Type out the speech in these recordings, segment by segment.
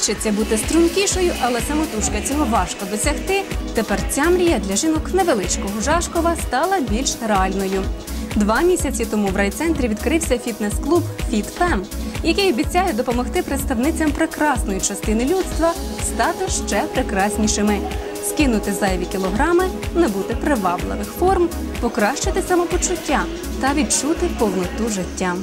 Хочеться бути стрункішою, але самотужки цього важко досягти. Тепер ця мрія для жінок невеличкого Жашкова стала більш реальною. 2 місяці тому в райцентрі відкрився фітнес-клуб «FitFem», який обіцяє допомогти представницям прекрасної частини людства стати ще прекраснішими. Скинути зайві кілограми, набути привабливих форм, покращити самопочуття та відчути повноту життя.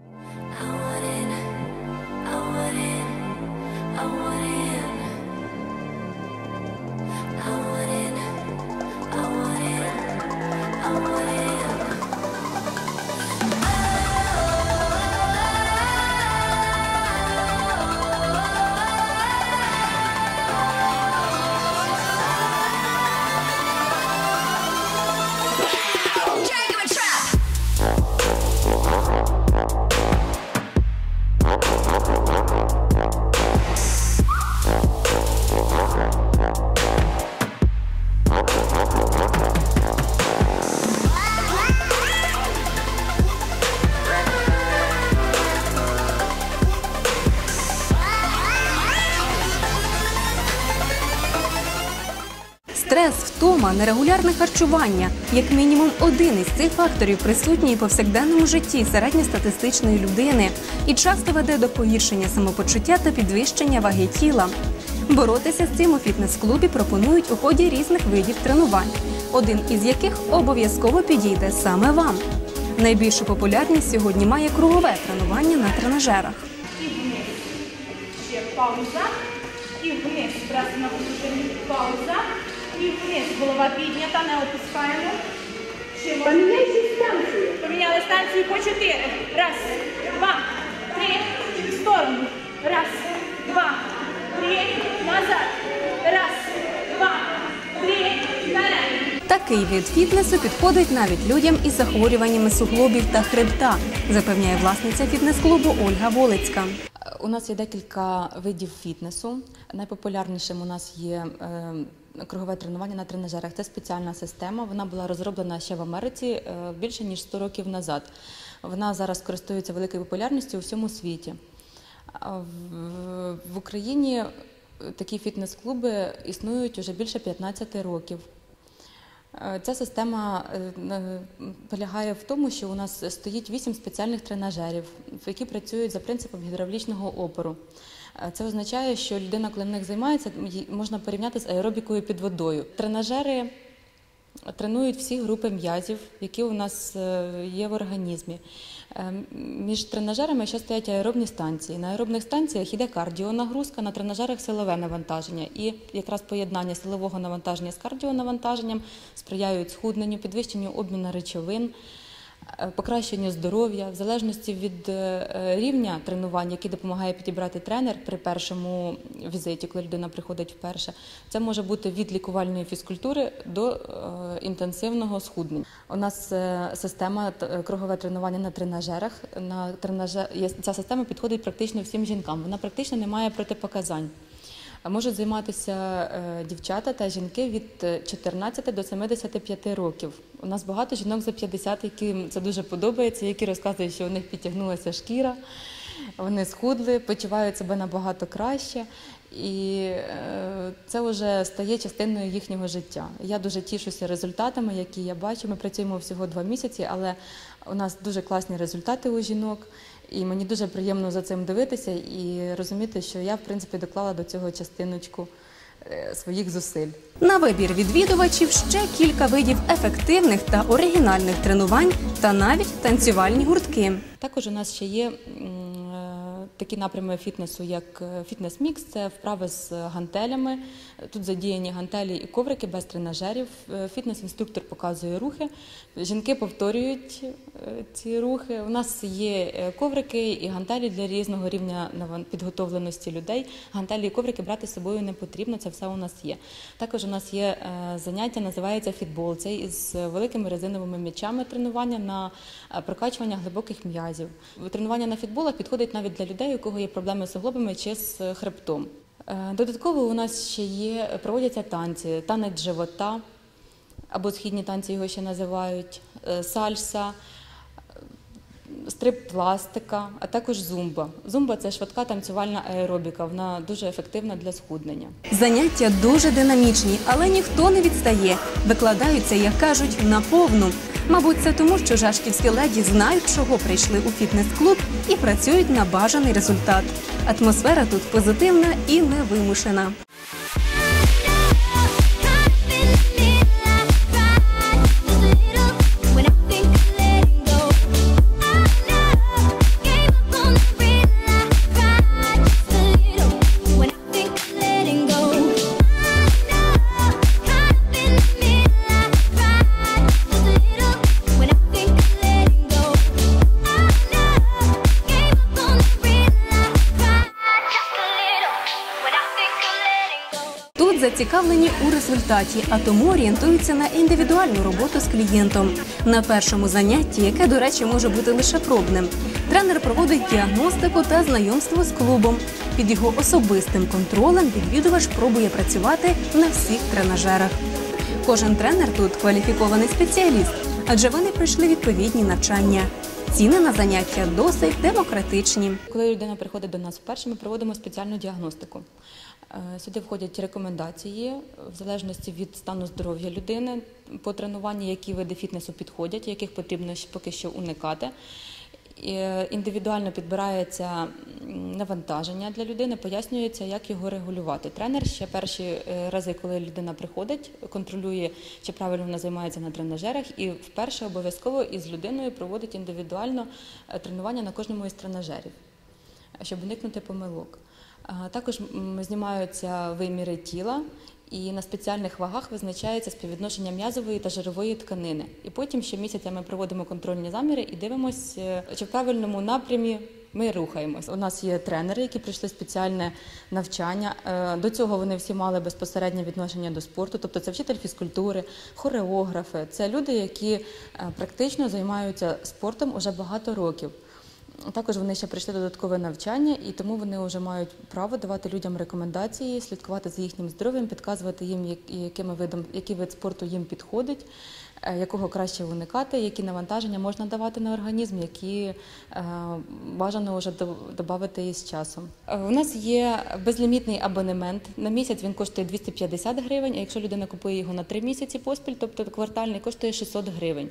Стрес, втома, нерегулярне харчування – як мінімум один із цих факторів присутній у повсякденному житті середньостатистичної людини і часто веде до погіршення самопочуття та підвищення ваги тіла. Боротися з цим у фітнес-клубі пропонують у ході різних видів тренувань, один із яких обов'язково підійде саме вам. Найбільшу популярність сьогодні має кругове тренування на тренажерах. І вниз. Ще пауза. І вниз. Прес на положенні. Пауза. І вниз. Голова піднята, не опускаємо. Поміняйте станцію. Поміняли станцію по 4. Раз, два, три. В сторону. Раз, два, три. Назад. Раз, два, три. Вперед. Такий вид фітнесу підходить навіть людям із захворюваннями суглобів та хребта, запевняє власниця фітнес-клубу Ольга Волицька. У нас є декілька видів фітнесу. Найпопулярнішим у нас є кругове тренування на тренажерах. Це спеціальна система. Вона була розроблена ще в Америці більше ніж 100 років назад. Вона зараз користується великою популярністю у всьому світі. В Україні такі фітнес-клуби існують вже більше 15 років. Ця система полягає в тому, що у нас стоїть 8 спеціальних тренажерів, які працюють за принципом гідравлічного опору. Це означає, що людина, коли в них займається, можна порівняти з аеробікою під водою. Тренажери тренують всі групи м'язів, які у нас є в організмі. Між тренажерами ще стоять аеробні станції. На аеробних станціях йде кардіонагрузка, на тренажерах силове навантаження. І якраз поєднання силового навантаження з кардіонавантаженням сприяють схудненню, підвищенню обміну речовин, покращенню здоров'я. В залежності від рівня тренувань, який допомагає підібрати тренер при першому візиті, коли людина приходить вперше, це може бути від лікувальної фізкультури до інтенсивного схуднення. У нас система кругове тренування на тренажерах. Ця система підходить практично всім жінкам. Вона практично не має протипоказань. Можуть займатися дівчата та жінки від 14 до 75 років. У нас багато жінок за 50, яким це дуже подобається, які розказують, що у них підтягнулася шкіра, вони схудли, почувають себе набагато краще. І це вже стає частиною їхнього життя. Я дуже тішуся результатами, які я бачу. Ми працюємо всього 2 місяці, але у нас дуже класні результати у жінок. І мені дуже приємно за цим дивитися і розуміти, що я, в принципі, доклала до цього частиночку своїх зусиль. На вибір відвідувачів ще кілька видів ефективних та оригінальних тренувань та навіть танцювальні гуртки. Також у нас ще є такі напрями фітнесу, як фітнес-мікс, це вправи з гантелями. Тут задіяні гантелі і коврики без тренажерів. Фітнес-інструктор показує рухи, жінки повторюють ці рухи. У нас є коврики і гантелі для різного рівня підготовленості людей. Гантелі і коврики брати з собою не потрібно, це все у нас є. Також у нас є заняття, називається фітбол. Це із великими резиновими м'ячами тренування на прокачування глибоких м'язів. Тренування на фітболах підходить навіть для людей, у кого є проблеми з суглобами чи з хребтом. Додатково у нас ще проводяться танці, танець живота, або східні танці його ще називають, сальса, стрип-пластика, а також зумба. Зумба – це швидка танцювальна аеробіка, вона дуже ефективна для схуднення. Заняття дуже динамічні, але ніхто не відстає. Викладаються, як кажуть, наповну. Мабуть, це тому, що жашківські леді знають, чого прийшли у фітнес-клуб і працюють на бажаний результат. Атмосфера тут позитивна і невимушена. Зацікавлені у результаті, а тому орієнтуються на індивідуальну роботу з клієнтом. На першому занятті, яке, до речі, може бути лише пробним, тренер проводить діагностику та знайомство з клубом. Під його особистим контролем відвідувач пробує працювати на всіх тренажерах. Кожен тренер тут кваліфікований спеціаліст, адже вони пройшли відповідні навчання. Ціни на заняття досить демократичні. Коли людина приходить до нас вперше, ми проводимо спеціальну діагностику. Сюди входять рекомендації в залежності від стану здоров'я людини по тренуванню, які види фітнесу підходять, яких потрібно поки що уникати. Індивідуально підбирається навантаження для людини, пояснюється, як його регулювати. Тренер ще перші рази, коли людина приходить, контролює, чи правильно вона займається на тренажерах, і вперше обов'язково із людиною проводить індивідуально тренування на кожному із тренажерів, щоб уникнути помилок. Також знімаються виміри тіла, і на спеціальних вагах визначається співвідношення м'язової та жирової тканини. І потім щомісяця ми проводимо контрольні заміри і дивимося, чи в правильному напрямі ми рухаємось. У нас є тренери, які пройшли спеціальне навчання. До цього вони всі мали безпосереднє відношення до спорту, тобто це вчитель фізкультури, хореографи. Це люди, які практично займаються спортом уже багато років. Також вони ще пройшли додаткове навчання, і тому вони вже мають право давати людям рекомендації, слідкувати за їхнім здоров'ям, підказувати їм, який вид спорту їм підходить, якого краще уникати, які навантаження можна давати на організм, які бажано вже додати із часом. У нас є безлімітний абонемент. На місяць він коштує 250 гривень, а якщо людина купує його на 3 місяці поспіль, тобто квартальний, коштує 600 гривень.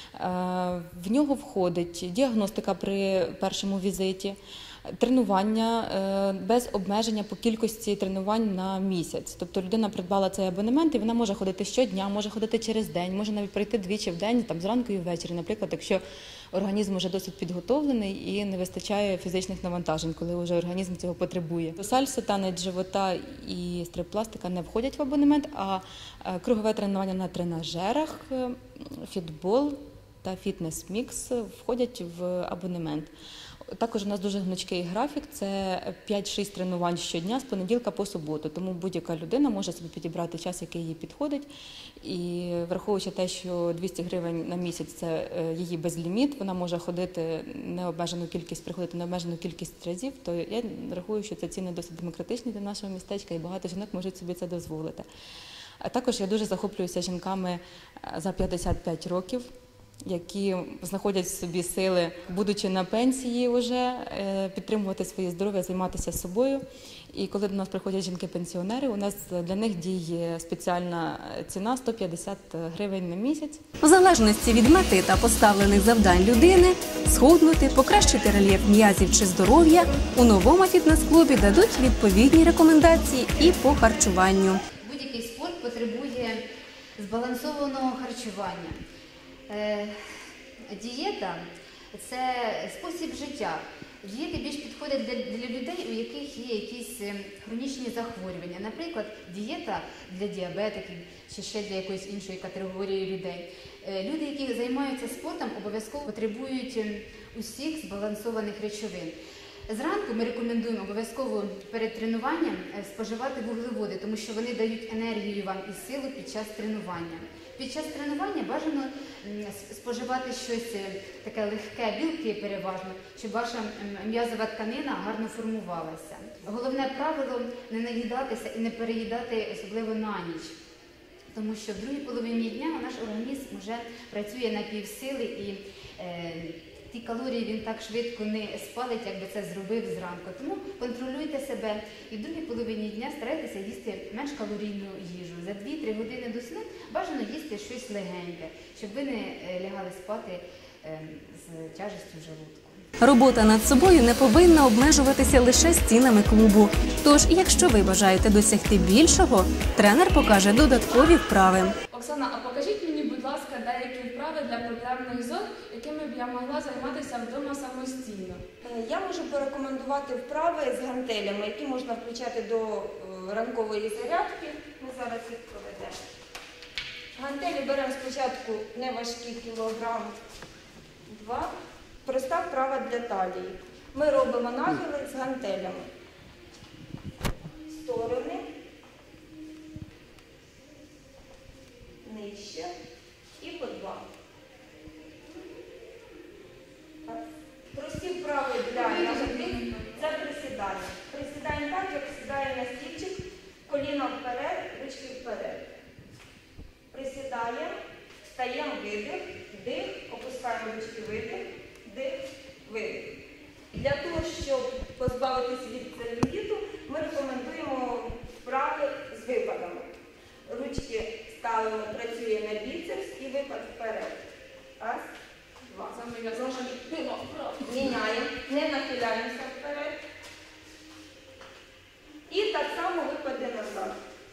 В нього входить діагностика при першому візиті, тренування без обмеження по кількості тренувань на місяць. Тобто людина придбала цей абонемент і вона може ходити щодня, може ходити через день, може навіть прийти двічі в день, там зранку і ввечері, наприклад, якщо організм вже досить підготовлений і не вистачає фізичних навантажень, коли вже організм цього потребує. Сальса, танець живота і стрип-пластика не входять в абонемент, а кругове тренування на тренажерах, фітбол та фітнес-мікс входять в абонемент. Також у нас дуже гнучкий графік, це 5-6 тренувань щодня з понеділка по суботу, тому будь-яка людина може собі підібрати час, який їй підходить. І враховуючи те, що 200 гривень на місяць – це її безліміт, вона може ходити приходити необмежену кількість разів, то я рахую, що це ціни досить демократичні для нашого містечка і багато жінок можуть собі це дозволити. А також я дуже захоплююся жінками за 55 років, які знаходять в собі сили, будучи на пенсії вже, підтримувати своє здоров'я, займатися собою. І коли до нас приходять жінки-пенсіонери, у нас для них діє спеціальна ціна – 150 гривень на місяць. У залежності від мети та поставлених завдань людини схуднути, покращити рельєф м'язів чи здоров'я у новому фітнес-клубі дадуть відповідні рекомендації і по харчуванню. Будь-який спорт потребує збалансованого харчування. Дієта – це спосіб життя. Дієти більш підходять для людей, у яких є якісь хронічні захворювання. Наприклад, дієта для діабетиків чи ще для якоїсь іншої категорії людей. Люди, які займаються спортом, обов'язково потребують усіх збалансованих речовин. Зранку ми рекомендуємо обов'язково перед тренуванням споживати вуглеводи, тому що вони дають енергію вам і силу під час тренування. Під час тренування бажано споживати щось таке легке, білки переважно, щоб ваша м'язова тканина гарно формувалася. Головне правило – не наїдатися і не переїдати, особливо на ніч. Тому що в другій половині дня наш організм вже працює на півсили і калорії він так швидко не спалить, як би це зробив зранку. Тому контролюйте себе і в другій половині дня старайтеся їсти менш калорійну їжу. За 2-3 години до сну бажано їсти щось легеньке, щоб ви не лягали спати з тяжестю желудку. Робота над собою не повинна обмежуватися лише стінами клубу. Тож, якщо ви бажаєте досягти більшого, тренер покаже додаткові вправи. Оксана, а покажіть мені, будь ласка, деякі вправи для проблемних зон, якими б я могла займатися вдома самостійно. Я можу порекомендувати вправи з гантелями, які можна включати до ранкової зарядки. Ми зараз їх проведемо. Гантелі беремо спочатку неважкі кілограм 2. Проста вправа для талії. Ми робимо нахили з гантелями. Сторони, нижче і по 2. Прості вправи для ягодиць – це присідання. Присідаємо так, як сідає на стільчик, коліна вперед, ручки вперед. Присідаємо, встаємо, видих, вдих, опускаємо ручки, видих, вдих, видих. Для того, щоб позбавитися від целюліту, ми рекомендуємо вправи з випадами. Ручки ставимо, працює на біцепс і випад вперед. Раз, два. Міняємо, не нахиляємося вперед. І так само випади назад.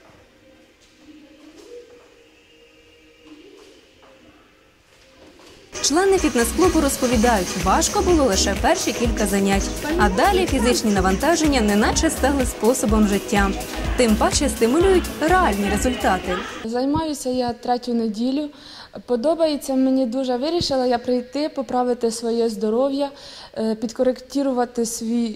Члени фітнес-клубу розповідають, важко було лише перші кілька занять, а далі фізичні навантаження неначе стали способом життя. Тим паче стимулюють реальні результати. Займаюся я 3-ю неділю. Подобається мені дуже. Вирішила я прийти, поправити своє здоров'я, підкоректувати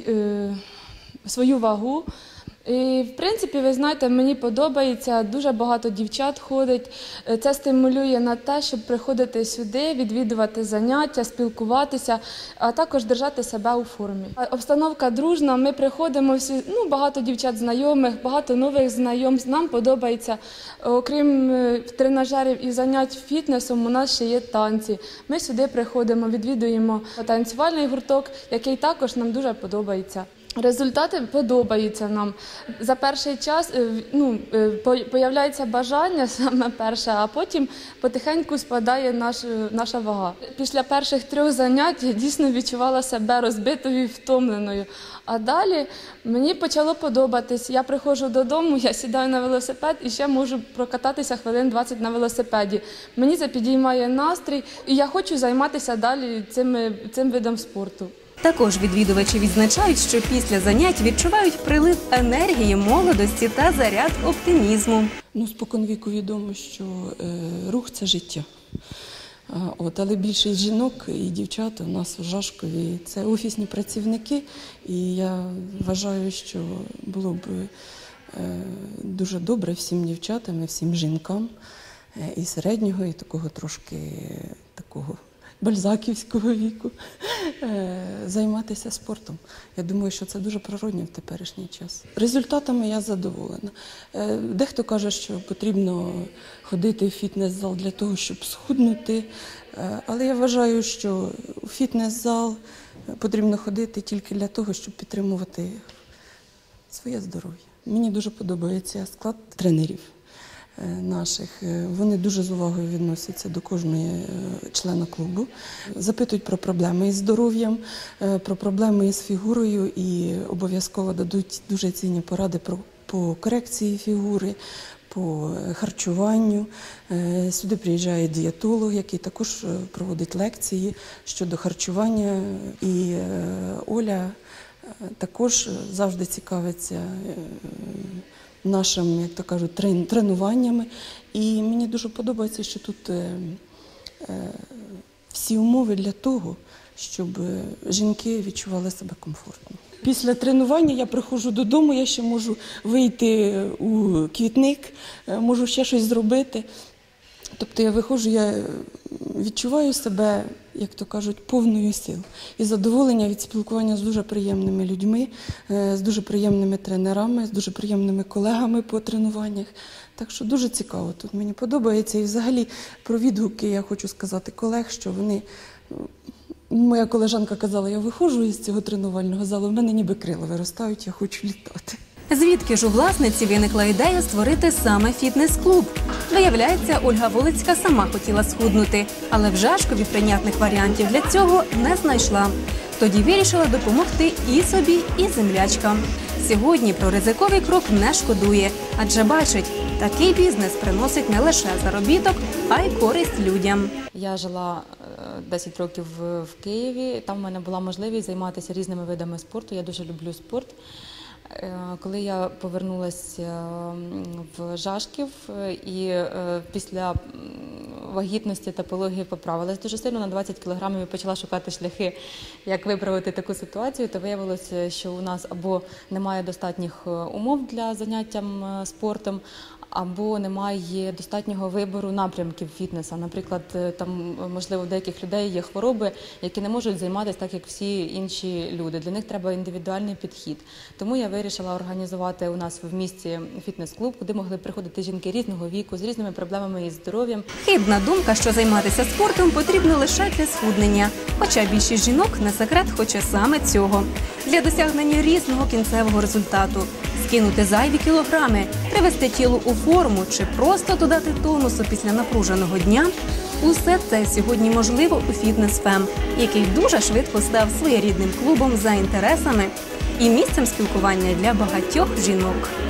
свою вагу. І, в принципі, ви знаєте, мені подобається, дуже багато дівчат ходить. Це стимулює на те, щоб приходити сюди, відвідувати заняття, спілкуватися, а також держати себе у формі. Обстановка дружна, ми приходимо всі, багато дівчат знайомих, багато нових знайомств. Нам подобається. Окрім тренажерів і занять фітнесом, у нас ще є танці. Ми сюди приходимо, відвідуємо танцювальний гурток, який також нам дуже подобається. Результати подобаються нам. За перший час появляється бажання саме перше, а потім потихеньку спадає наша вага. Після перших 3 занять я дійсно відчувала себе розбитою і втомленою. А далі мені почало подобатись. Я приходжу додому, я сідаю на велосипед і ще можу прокататися хвилин 20 на велосипеді. Мені це підіймає настрій і я хочу займатися далі цим видом спорту. Також відвідувачі відзначають, що після занять відчувають прилив енергії, молодості та заряд оптимізму. Споконвіку відомо, що рух – це життя. Але більшість жінок і дівчат у нас у Жашкові – це офісні працівники. І я вважаю, що було б дуже добре всім дівчатам і всім жінкам і середнього, і такого трошки бальзаківського віку займатися спортом. Я думаю, що це дуже природно в теперішній час. Результатами я задоволена. Дехто каже, що потрібно ходити в фітнес-зал для того, щоб схуднути, але я вважаю, що у фітнес-зал потрібно ходити тільки для того, щоб підтримувати своє здоров'я. Мені дуже подобається склад тренерів наших. Вони дуже з увагою відносяться до кожного члена клубу. Запитують про проблеми із здоров'ям, про проблеми із фігурою і обов'язково дадуть дуже цінні поради по корекції фігури, по харчуванню. Сюди приїжджає дієтолог, який також проводить лекції щодо харчування. І Оля також завжди цікавиться нашими, як то кажуть, тренуваннями. І мені дуже подобається, що тут всі умови для того, щоб жінки відчували себе комфортно. Після тренування я приходжу додому, я ще можу вийти у квітник, можу ще щось зробити. Тобто я виходжу, я відчуваю себе, як то кажуть, повною сил. І задоволення від спілкування з дуже приємними людьми, з дуже приємними тренерами, з дуже приємними колегами по тренуваннях. Так що дуже цікаво тут, мені подобається. І взагалі про відгуки я хочу сказати колег, що вони моя колежанка казала, я виходжу із цього тренувального залу, в мене ніби крила виростають, я хочу літати. Звідки ж у власниці виникла ідея створити саме фітнес-клуб? Виявляється, Ольга Волицька сама хотіла схуднути, але в Жашкові прийнятних варіантів для цього не знайшла. Тоді вирішила допомогти і собі, і землячкам. Сьогодні про ризиковий крок не шкодує, адже бачить, такий бізнес приносить не лише заробіток, а й користь людям. Я жила 10 років в Києві, там в мене була можливість займатися різними видами спорту, я дуже люблю спорт. Коли я повернулася в Жашків і після вагітності та пологів поправилась дуже сильно на 20 кілограмів і почала шукати шляхи, як виправити таку ситуацію, то виявилося, що у нас або немає достатніх умов для заняття спортом, або немає достатнього вибору напрямків фітнесу. Наприклад, там, можливо, у деяких людей є хвороби, які не можуть займатися так, як всі інші люди. Для них треба індивідуальний підхід. Тому я вирішила організувати у нас в місті фітнес-клуб, куди могли приходити жінки різного віку, з різними проблемами із здоров'ям. Хибна думка, що займатися спортом потрібно лише для схуднення. Хоча більшість жінок, не секрет, хоче саме цього. Для досягнення різного кінцевого результату. Скинути зайві кілограми, привести тіло у форму чи просто додати тонусу після напруженого дня – усе це сьогодні можливо у «Фітнес-Фем», який дуже швидко став своєрідним клубом за інтересами і місцем спілкування для багатьох жінок.